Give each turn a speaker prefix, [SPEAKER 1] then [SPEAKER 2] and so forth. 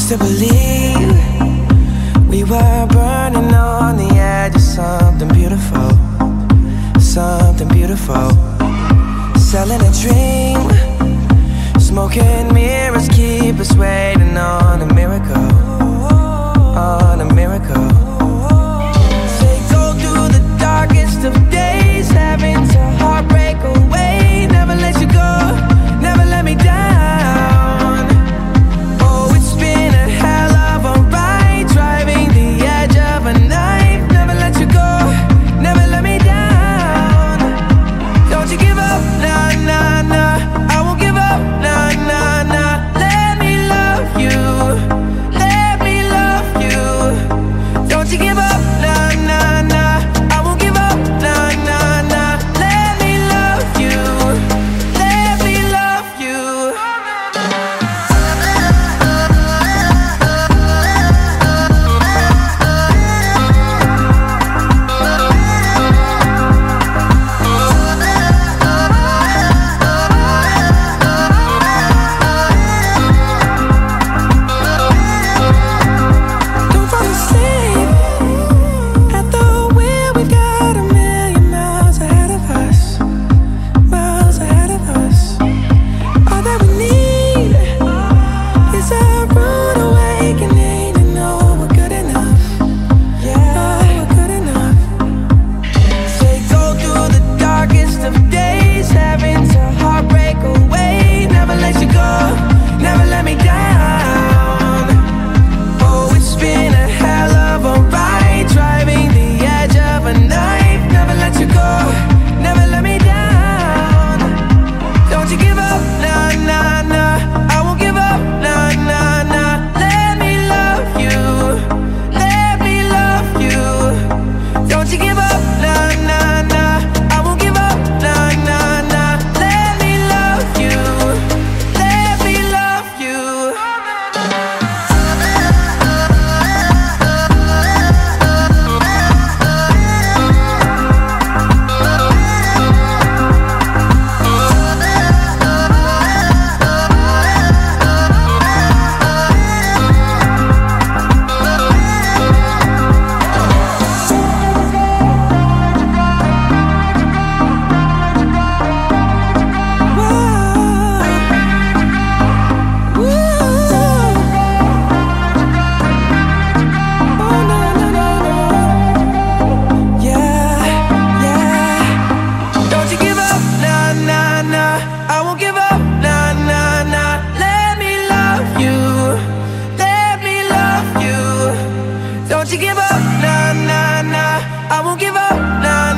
[SPEAKER 1] To believe we were burning on the edge of something beautiful, something beautiful. Selling a dream, smoking mirrors keep us waiting on a miracle, on a miracle. They go through the darkest of days, having to heartbreak away. Never let you go, never let me down. Don't you give up, nah, nah, nah. I won't give up, nah.